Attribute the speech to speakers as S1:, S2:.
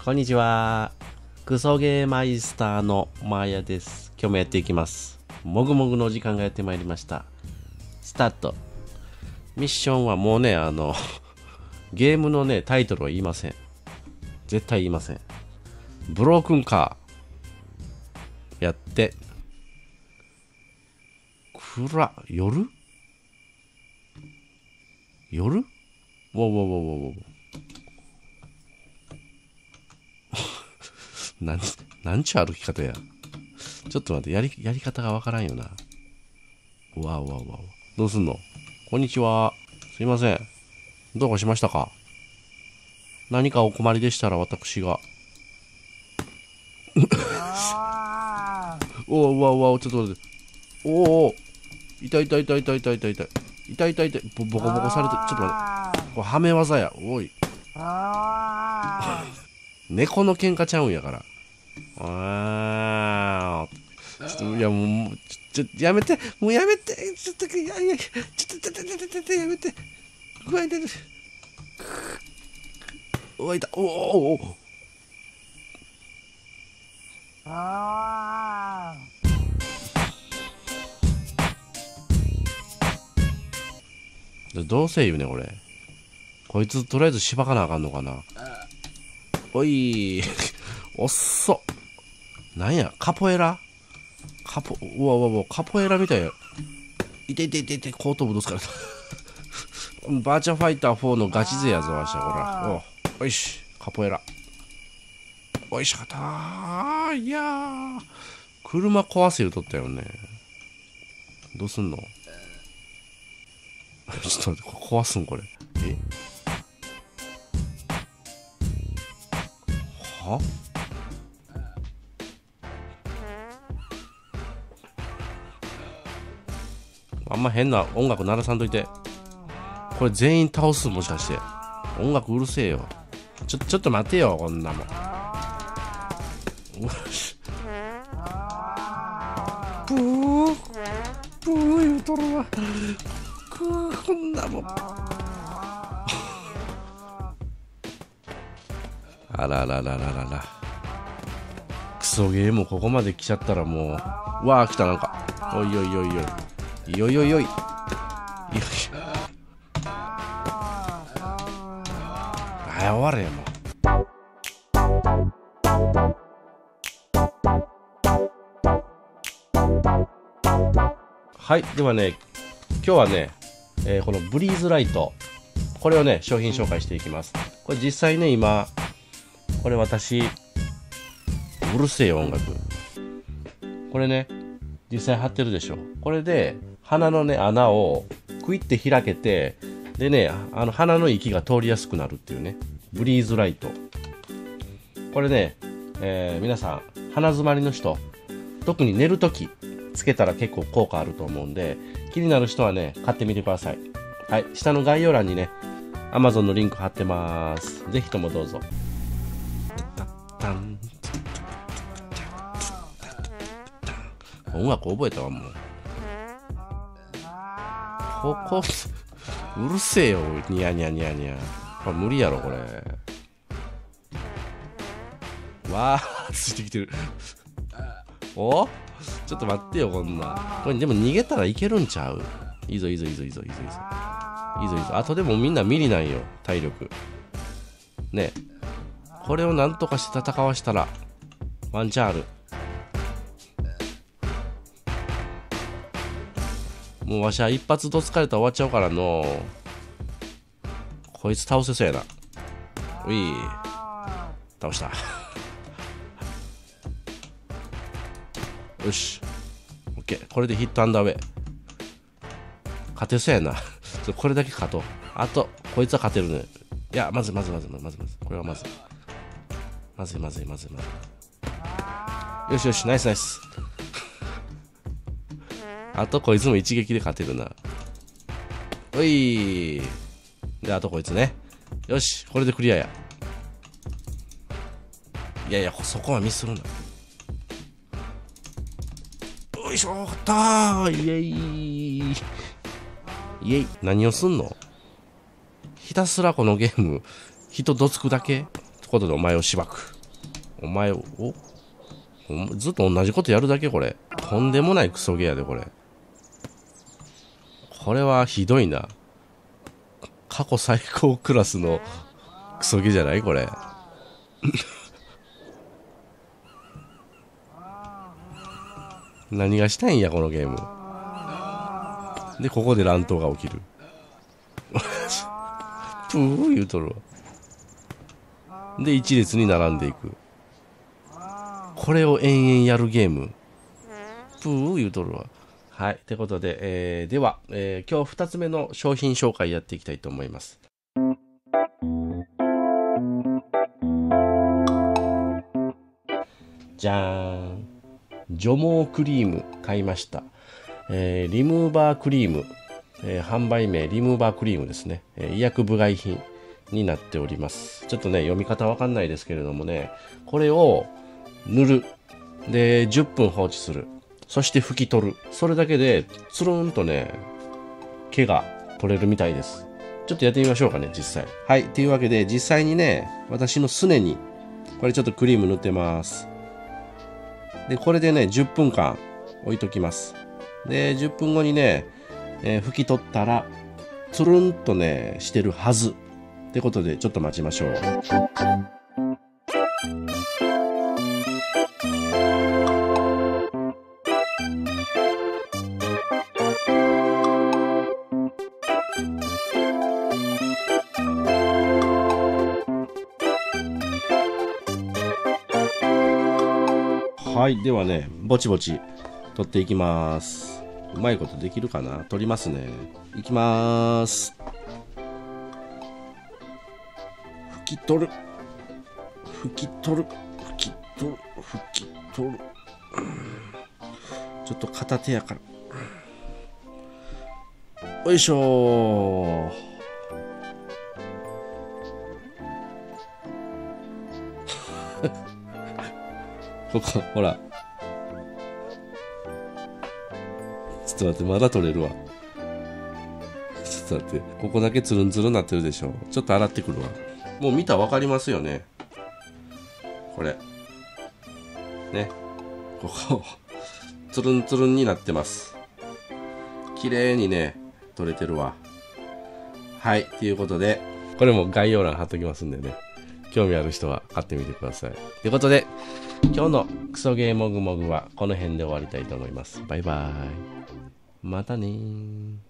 S1: こんにちは。クソゲーマイスターのマーヤです。今日もやっていきます。もぐもぐの時間がやってまいりました。スタート。ミッションはもうね、ゲームのね、タイトルは言いません。絶対言いません。ブロークンカー。やって。夜ウォーウォーウォーウォー。なんちゅう歩き方や。ちょっと待って、やり方がわからんよな。うわうわうわ。どうすんの？こんにちは。すいません。どうかしましたか？何かお困りでしたら私が。おうわうわ、ちょっと待って。おお、痛い。ボコボコされて、ちょっと待って。これはめ技や。おい。猫の喧嘩ちゃうんやから。いやもう、やめて、もうやめて、ちょっとやめて。具合出て。おいた、お。どうせ言うねん、俺。こいつとりあえずしばかなあかんのかな。おいおっそ。なんや、カポエラうわ、カポエラみたいや。いて、後頭部どつかれた。バーチャファイター4のガチ勢やぞ、わしゃ、ほら。おいし、カポエラ。おいしかったー。いやー。車壊せ言うとったよね。どうすんの？ちょっと待って、壊すんこれ。は？あんま変な音楽鳴らさんといて。これ全員倒す？もしかして。音楽うるせえよ。ちょっと待てよ、こんなもん。ブー言うとるわ。こんなもん。あら。クソゲーもここまで来ちゃったらもう。うわー来たなんか。おい。終われよもう。はい、ではね、今日はね、このブリーズライト、これをね、商品紹介していきます。これ実際ね、今、これ私、うるせえよ音楽。これね、実際貼ってるでしょ。これで、鼻のね、穴をクイって開けて、でね、鼻の息が通りやすくなるっていうね、ブリーズライト。これね、皆さん、鼻詰まりの人、特に寝るとき、つけたら結構効果あると思うんで、気になる人はね、買ってみてください。はい、下の概要欄にね、Amazon のリンク貼ってます。ぜひともどうぞ。音楽覚えたわ、もう。うるせえよ、ニヤニヤ。これ無理やろ、これ。わー、ついてきてる。お？ちょっと待ってよ、こんな。これでも逃げたらいけるんちゃう？いいぞ。あとでもみんなミリなんよ、体力。ね。これをなんとかして戦わしたら、ワンチャンある。もうわしは一発どつかれたら終わっちゃうからの。こいつ倒せそうやな。うい。倒した。よし。オッケー。これでヒットアンダーウェイ。勝てそうやな。これだけ勝とう。あと、こいつは勝てるね。いや、まず。これはまずい。まずい。よし、ナイス。あとこいつも一撃で勝てるな。おい。で、あとこいつね。よし、これでクリアや。いや、そこはミスるな。よいしょ、勝ったー。イエイ。何をすんの？ひたすらこのゲーム、人どつくだけってことでお前をしばく。 お前、ずっと同じことやるだけこれ。とんでもないクソゲーやで、これ。これはひどいな。過去最高クラスのクソゲーじゃないこれ。何がしたいんや、このゲーム。で、ここで乱闘が起きる。プー言うとるわ。で、一列に並んでいく。これを延々やるゲーム。プー言うとるわ。はい。ってことで、では、今日2つ目の商品紹介やっていきたいと思います。じゃーん。除毛クリーム買いました。リムーバークリーム。販売名リムーバークリームですね。医薬部外品になっております。ちょっとね、読み方わかんないですけれどもね、これを塗る。で、10分放置する。そして拭き取る。それだけで、つるんとね、毛が取れるみたいです。ちょっとやってみましょうかね、実際。はい。というわけで、実際にね、私のすねに、これちょっとクリーム塗ってます。で、これでね、10分間置いときます。で、10分後にね、拭き取ったら、つるんとね、してるはず。ってことで、ちょっと待ちましょう。はい。ではね、ぼちぼち取っていきます。うまいことできるかな？取りますね。いきまーす。拭き取る。拭き取る。拭き取る。拭き取る。ちょっと片手やから。よいしょー。ここ、ほら。ちょっと待って、まだ取れるわ。ちょっと待って、ここだけツルンツルンなってるでしょ。ちょっと洗ってくるわ。もう見たらわかりますよね。これ。ね。ここ、ツルンツルンになってます。綺麗にね、取れてるわ。はい。ということで、これも概要欄貼っときますんでね。興味ある人は買ってみてください。ということで、今日のクソゲーもぐもぐはこの辺で終わりたいと思います。バイバーイ。またねー。